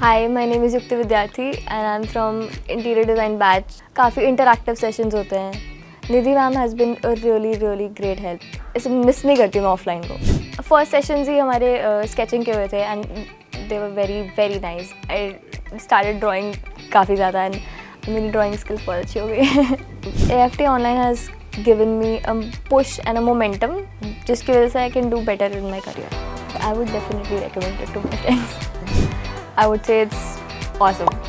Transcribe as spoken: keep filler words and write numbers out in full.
Hi, my name is Yukti Vidyarthi and I'm from Interior Design Batch. काफ़ी interactive sessions होते हैं. Nidhi ma'am has been a really really great help. इसे miss नहीं करती मैं offline को. First sessions ही हमारे sketching के हुए थे and they were very very nice. I started drawing काफ़ी ज़्यादा and मेरी drawing skills बहुत अच्छी हो गई. A F T Online has given me a push and a momentum जिसकी वजह से I can do better in my career. I would definitely recommend it to my friends. I would say it's awesome.